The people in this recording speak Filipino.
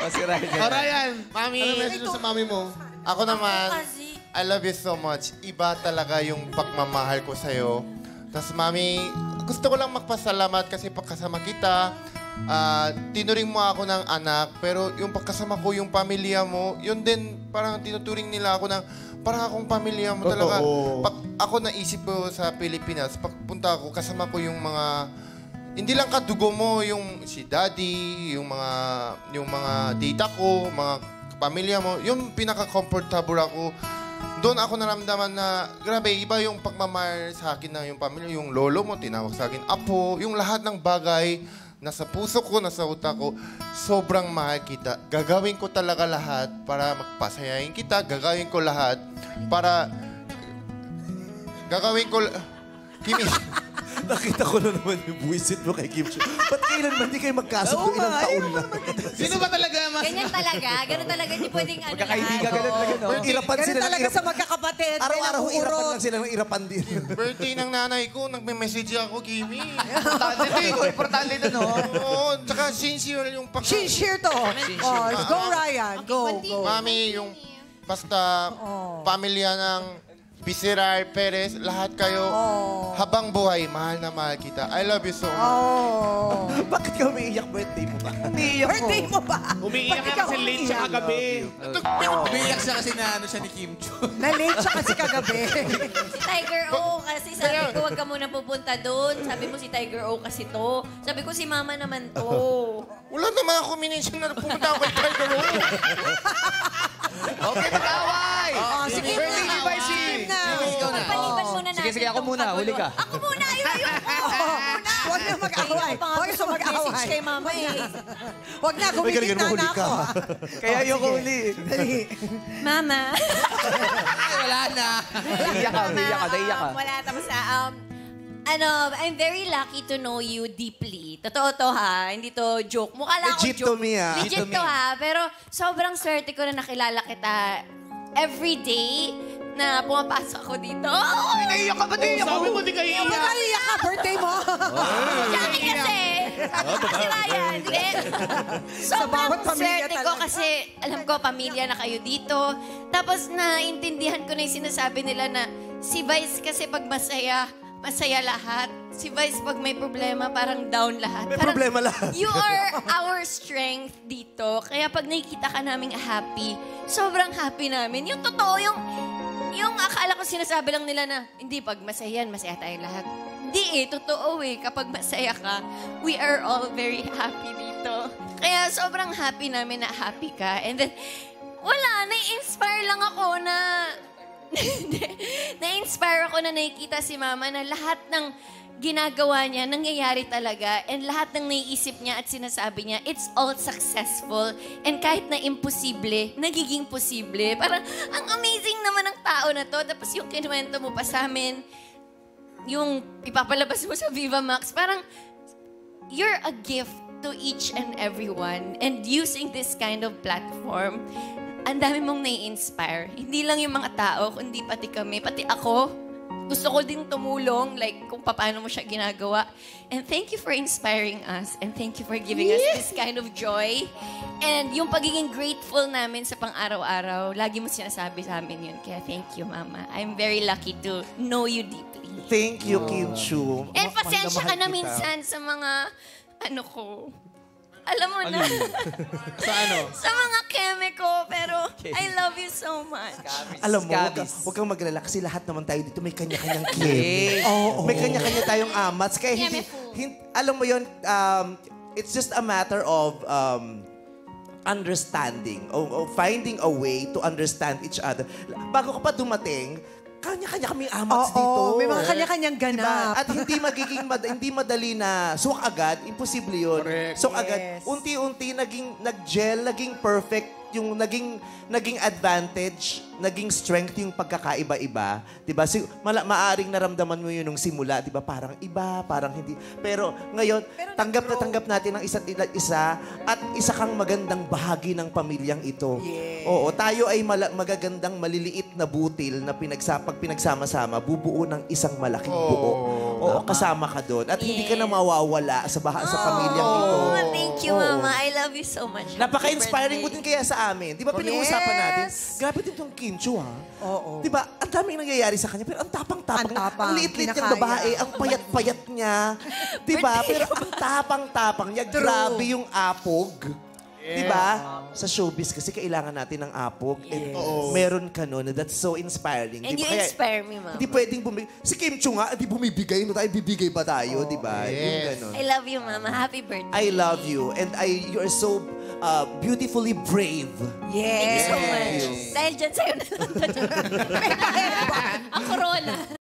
si Ryan. Ryan, Mami. Ano message mo sa mami mo? Ako naman, I love you so much. Iba talaga yung pagmamahal ko sa'yo. Tapos, Mami, gusto ko lang magpasalamat kasi pagkasama kita, tinuring mo ako ng anak, pero yung pagkasama ko, yung pamilya mo, yun din, parang tinuturing nila ako ng, parang akong pamilya mo talaga. Pag ako naisip ko sa Pilipinas, pagpunta ako, kasama ko yung mga, hindi lang kadugo mo, yung si daddy, yung mga tita ko, mga pamilya mo, yung pinaka-comfortable ako. Doon ako naramdaman na, grabe, iba yung pagmamahal sa akin ng yung pamilya. Yung lolo mo, tinawag sa akin, apo, yung lahat ng bagay, nasa puso ko, nasa utak ko, sobrang mahal kita. Gagawin ko talaga lahat para magpasayahin kita. Gagawin ko lahat para... Kimi, Nakita ko na naman yung buwisit mo kay Kim Chiu. Ba't kailanman di kayo magkasundo? Ilang taon na? Sino ba talaga mas... Ganyan talaga. Ganun talaga. Hindi pwedeng ano Magkakaibigan, ganun talaga, no? Irapan Ganun sila. talaga sa magkakapatid. Araw-araw irapan lang sila ng irapan din. birthday ng nanay ko, nagme-message ako, Kimi. Importante ito, no? Oo, tsaka sincere yung Sincere to. Oh, go, Ryan. Go. Mami, yung basta pamilya ng Bisirar, Perez, lahat kayo, habang buhay, mahal na mahal kita. I love you so much. Bakit ka umiiyak? Birthday mo ba? Birthday mo ba? Umiiyak ka kasi late siya kagabi. Umiiyak siya kasi na ano siya ni Kim Chiu. Na-late siya kasi kagabi. Si Tiger O, kasi sabi ko, huwag ka muna pupunta doon. Sabi mo si Tiger O kasi to. Sabi ko si Mama naman to. Wala naman ako minention na pumunta ako kay Tiger O. Okay, mag-away! Sige Birthday ni Vice. Pagpaliban muna natin. Sige, ako muna. Huli ka. Ako muna. Ayoko. Huwag na mag-away. Huwag na mag-away. Message kay Mama eh. Huwag na, kumikita na ako. Kaya ayoko uli. Mama. Wala na. Naiiyak ka, naiiyak ka. Wala, tapos I'm very lucky to know you deeply. Totoo to ha, hindi to joke. Mukha lang ako Legit joke. to me, ha? Legit to ha, pero sobrang swerte ko na nakilala kita every day na pumapasok ako dito. Oh! Naiiyak ka ba? Naiiyak Sabi ko. mo, di kayo iiyak. Magkaiyak ka, birthday mo. Jackie kasi! Si Ryan, hindi. Sobrang bawat pamilya swerte ko talaga. kasi alam ko, pamilya na kayo dito. Tapos naintindihan ko na yung sinasabi nila na si Vice kasi pag masaya lahat. Si Vice, pag may problema, parang down lahat. May Parang, problema lahat. You are our strength dito. Kaya pag nakikita ka naming happy, sobrang happy namin. Yung totoo, yung akala ko sinasabi lang nila na, hindi, pag masaya tayo lahat. Hindi totoo Kapag masaya ka, we are all very happy dito. Kaya sobrang happy namin na happy ka. And then, nai-inspire lang ako na... Na-inspire ako na nakikita si Mama na lahat ng ginagawa niya, nangyayari talaga. And lahat ng naiisip niya at sinasabi niya, it's all successful. And kahit na imposible, nagiging posible. Parang, ang amazing naman ng tao na to. Tapos yung kinuwento mo pa sa amin, yung ipapalabas mo sa Viva Max, parang, you're a gift to each and everyone. And using this kind of platform, ang dami mong nai-inspire. Hindi lang yung mga tao, kundi pati kami, pati ako. Gusto ko din tumulong, like kung paano mo siya ginagawa. And thank you for inspiring us. And thank you for giving us this kind of joy. And yung pagiging grateful namin sa pang-araw-araw, lagi mo sinasabi sa amin yun. Kaya thank you, Mama. I'm very lucky to know you deeply. Thank you, Kim Chiu. And pasensya ka na Mahal kita. minsan sa mga, alam mo na. Sa ano? Sa mga chemical, pero I love you so much. Alam mo, huwag kang maglala kasi lahat naman tayo dito may kanya-kanyang keme. May kanya-kanya tayong amats. Kaya alam mo yun, it's just a matter of understanding, of finding a way to understand each other. Bago ka pa dumating, kanya-kanya kaming amats dito. May mga kanya-kanyang ganap. At hindi madali na suwak agad, imposible yun. Correct. Suwak agad, unti-unti nag-gel, naging perfect, yung naging advantage, naging strength yung pagkakaiba-iba. Diba? Maaring naramdaman mo yun nung simula, diba? Parang iba, parang hindi. Pero ngayon, tanggap natin ang isa't isa at isa kang magandang bahagi ng pamilyang ito. Yes. Oo, tayo ay magagandang maliliit na butil na pag pinagsama-sama, bubuo ng isang malaking buo. Oo, kasama ka doon. At hindi ka na mawawala sa pamilyang ito. Oh, thank you, Oo. Mama. I love you so much. Napaka-inspiring mo din kaya sa amin. Di ba pinag-uusapan natin? Yes. Grabe din itong Chiu, ha? Oo. Di ba? Ang daming nangyayari sa kanya, pero ang tapang-tapang. Ang tapang, Ang liit-liit niyang kinakaya. babae, ang payat-payat niya. Di ba? Pero ang tapang-tapang niya, grabe yung apog. Di ba? Sa showbiz kasi kailangan natin ng apog. And meron ka nun. That's so inspiring. And Di you ba? Kaya inspire me, Mama. hindi pwedeng bumigay. Si Chiu nga, hindi bumibigay. No tayo bibigay ba tayo? Di ba? Yung ganun. I love you, Mama. Happy birthday. I love you. And you are so beautifully brave. Thank you so Yes. much. Dahil dyan sa'yo na lang. Ang corona.